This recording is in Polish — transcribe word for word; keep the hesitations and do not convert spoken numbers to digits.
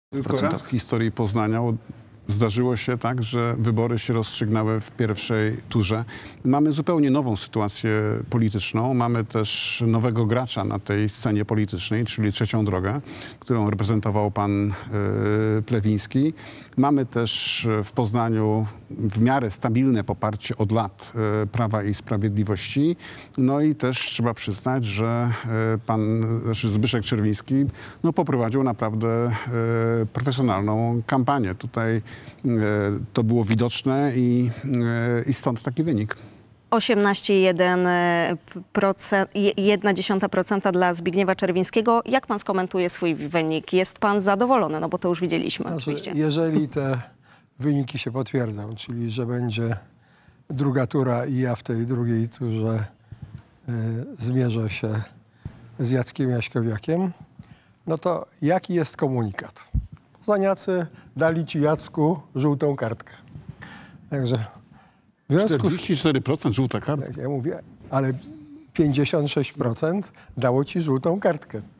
Tylko raz w historii Poznania zdarzyło się tak, że wybory się rozstrzygnęły w pierwszej turze. Mamy zupełnie nową sytuację polityczną. Mamy też nowego gracza na tej scenie politycznej, czyli Trzecią Drogę, którą reprezentował pan yy, Plewiński. Mamy też w Poznaniu w miarę stabilne poparcie od lat yy, Prawa i Sprawiedliwości. No i też trzeba przyznać, że yy, pan znaczy Zbyszek Czerwiński no, poprowadził naprawdę yy, profesjonalną kampanię. Tutaj to było widoczne i, i stąd taki wynik. osiemnaście przecinek jeden procent dla Zbigniewa Czerwińskiego. Jak pan skomentuje swój wynik? Jest pan zadowolony? No bo to już widzieliśmy Znaczy, oczywiście. Jeżeli te wyniki się potwierdzą, czyli że będzie druga tura i ja w tej drugiej turze y, zmierzę się z Jackiem Jaśkowiakiem, no to jaki jest komunikat? Poznaniacy dali ci, Jacku, żółtą kartkę. Także w związku z... czterdzieści cztery procent żółta kartka. Tak, ja mówię, ale pięćdziesiąt sześć procent dało ci żółtą kartkę.